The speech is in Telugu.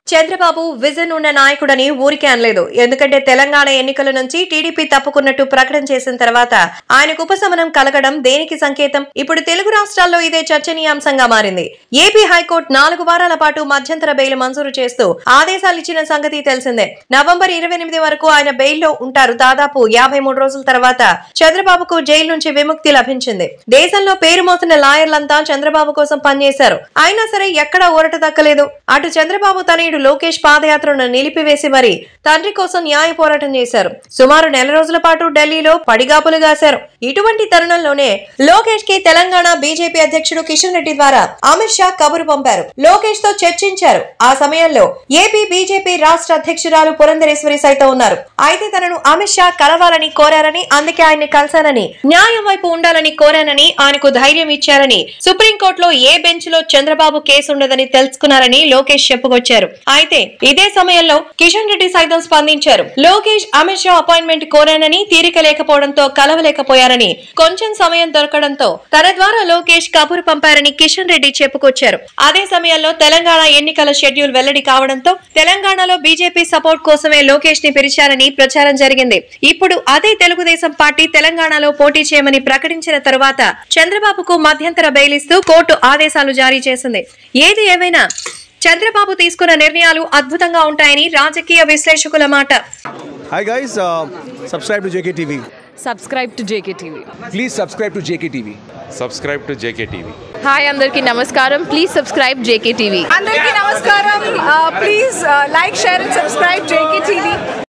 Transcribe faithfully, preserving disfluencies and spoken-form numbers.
చంద్రబాబు విజన్ ఉన్న నాయకుడని ఊరికే అనలేదు. ఎందుకంటే తెలంగాణ ఎన్నికల నుంచి టీడీపీ తప్పుకున్నట్టు ప్రకటన చేసిన తర్వాత ఆయనకు ఉపశమనం కలగడం దేనికి సంకేతం? ఇప్పుడు తెలుగు రాష్ట్రాల్లో ఇదే చర్చనీయాంశంగా మారింది. ఏపీ హైకోర్టు నాలుగు వారాల పాటు మధ్యంతర బెయిల్ మంజూరు చేస్తూ ఆదేశాలు ఇచ్చిన సంగతి తెలిసిందే. నవంబర్ ఇరవై ఎనిమిది వరకు ఆయన బెయిల్లో ఉంటారు. దాదాపు యాభై మూడు రోజుల తర్వాత చంద్రబాబుకు జైలు నుంచి విముక్తి లభించింది. దేశంలో పేరు మోసిన లాయర్లంతా చంద్రబాబు కోసం పనిచేశారు. అయినా సరే ఎక్కడా ఊరట దక్కలేదు. అటు చంద్రబాబు తనయుడు లోకేష్ పాదయాత్రను నిలిపివేసి మరి తండ్రి కోసం న్యాయ పోరాటం చేశారు. సుమారు నెల రోజుల పాటు ఢిల్లీలో పడిగాపులు గాశారు. ఇటువంటి తరుణంలోనే లోకేష్ కి తెలంగాణ బీజేపీ అధ్యక్షుడు కిషన్ రెడ్డి ద్వారా అమిత్ షా కబురు పంపారు. లోకేష్ తో చర్చించారు. ఆ సమయంలో ఏపీ బీజేపీ రాష్ట్ర అధ్యక్షురాలు పురంధరేశ్వరి సైతం ఉన్నారు. అయితే తనను అమిత్ షా కలవాలని కోరారని, అందుకే ఆయన్ని కలిశానని, న్యాయం వైపు ఉండాలని కోరానని, ఆయనకు ధైర్యం ఇచ్చారని, సుప్రీంకోర్టులో ఏ బెంచ్ లో చంద్రబాబు కేసు ఉండదని తెలుసుకున్నారని లోకేష్ చెప్పుకొచ్చారు. అయితే ఇదే సమయంలో కిషన్ రెడ్డి సైతం స్పందించారు. లోకేష్ అమిత్ షా అపాయింట్మెంట్ కోరానని, తీరిక లేకపోవడంతో కలవలేకపోయారని, కొంచెం సమయం దొరకడంతో తన ద్వారా లోకేష్ కబురు పంపారని కిషన్ రెడ్డి చెప్పుకొచ్చారు. అదే సమయంలో తెలంగాణ ఎన్నికల షెడ్యూల్ వెల్లడి కావడంతో తెలంగాణలో బీజేపీ సపోర్ట్ కోసమే లోకేష్ ని పిలిచారని ప్రచారం జరిగింది. ఇప్పుడు అదే తెలుగుదేశం పార్టీ తెలంగాణలో పోటీ చేయమని ప్రకటించిన తరువాత చంద్రబాబుకు మధ్యంతర బెయిల్ ఇస్తూ కోర్టు ఆదేశాలు జారీ చేసింది. ఏది ఏమైనా చంద్రబాబు తీసుకున్న నిర్ణయాలు అద్భుతంగా ఉంటాయని రాజకీయ విశ్లేషకుల మాట. Hi guys, uh, subscribe to J K T V. Subscribe to J K T V. Please subscribe to J K T V. Subscribe to J K T V. Hi, Andarki Namaskaram. Please subscribe J K T V. Andarki Namaskaram. Uh, please uh, like, share and subscribe J K T V.